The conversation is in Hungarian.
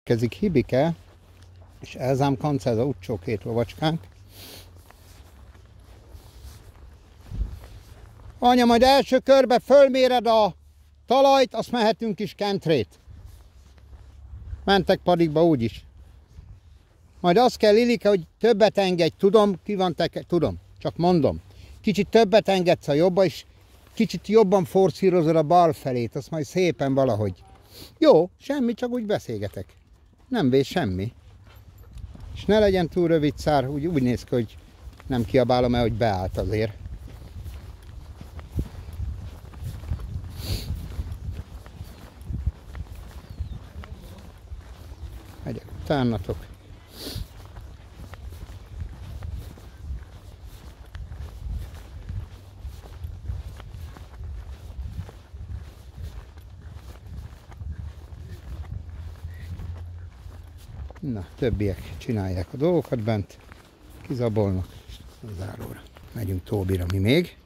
Következik Hibike, és Elzám Kanca, ez a utcsó két lovacskánk. Anya, majd első körbe fölméred a talajt, azt mehetünk is kentrét. Mentek padikba úgyis. Majd azt kell, Lilike, hogy többet engedj, tudom, ki van tudom, csak mondom. Kicsit többet engedsz a jobba, és kicsit jobban forszírozod a bal felét, azt majd szépen valahogy. Jó, semmi, csak úgy beszélgetek. Nem vész semmi. És ne legyen túl rövid szár, úgy néz ki, hogy nem kiabálom el, hogy beállt azért. Megyek utánatok. Na, többiek csinálják a dolgokat bent, kizabolnak, az záróra. Megyünk Tóbira mi még.